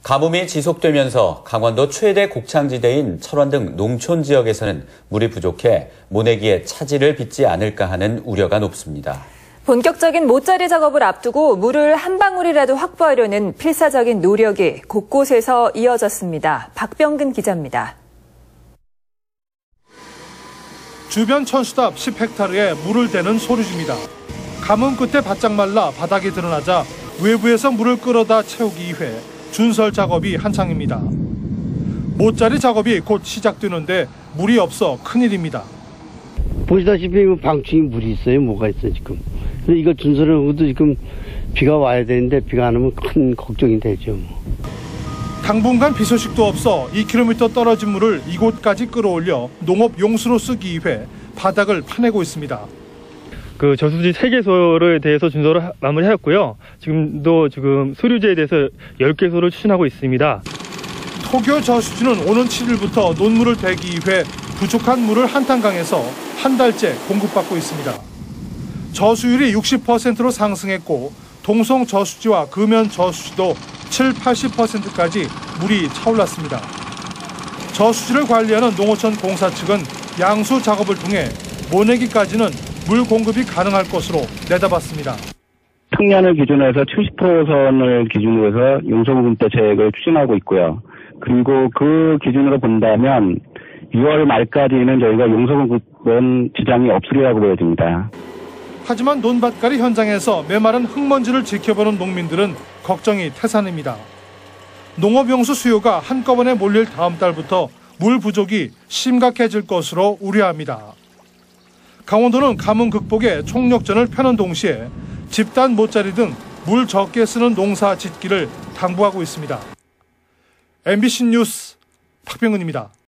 가뭄이 지속되면서 강원도 최대 곡창지대인 철원 등 농촌 지역에서는 물이 부족해 모내기에 차질을 빚지 않을까 하는 우려가 높습니다. 본격적인 모짜리 작업을 앞두고 물을 한 방울이라도 확보하려는 필사적인 노력이 곳곳에서 이어졌습니다. 박병근 기자입니다. 주변 천수답 10헥타르에 물을 대는 소류지입니다. 가뭄 끝에 바짝 말라 바닥이 드러나자 외부에서 물을 끌어다 채우기 위해 준설 작업이 한창입니다. 모짜리 작업이 곧 시작되는데 물이 없어 큰일입니다. 보시다시피 방충이 물이 있어요. 뭐가 있어 지금. 근데 이거 준설을 하고도 지금 비가 와야 되는데 비가 안 오면 큰 걱정이 되죠. 당분간 비 소식도 없어 2km 떨어진 물을 이곳까지 끌어올려 농업 용수로 쓰기 위해 바닥을 파내고 있습니다. 그 저수지 3개소에 대해서 준설을 마무리하였고요. 지금 수류지에 대해서 10개소를 추진하고 있습니다. 토교 저수지는 오는 7일부터 논물을 대기 위해 부족한 물을 한탄강에서 한 달째 공급받고 있습니다. 저수율이 60%로 상승했고 동성 저수지와 금연 저수지도 70~80%까지 물이 차올랐습니다. 저수지를 관리하는 농어촌 공사 측은 양수 작업을 통해 모내기까지는 물 공급이 가능할 것으로 내다봤습니다. 평년을 기준으로 해서 70%선을 기준으로 해서 용서공급 대책을 추진하고 있고요. 그리고 그 기준으로 본다면 6월 말까지는 저희가 용서공급은 지장이 없으리라고 보여집니다. 하지만 논밭갈이 현장에서 메마른 흙먼지를 지켜보는 농민들은 걱정이 태산입니다. 농업용수 수요가 한꺼번에 몰릴 다음 달부터 물 부족이 심각해질 것으로 우려합니다. 강원도는 가뭄 극복에 총력전을 펴는 동시에 집단 모짜리 등 물 적게 쓰는 농사 짓기를 당부하고 있습니다. MBC 뉴스 박병근입니다.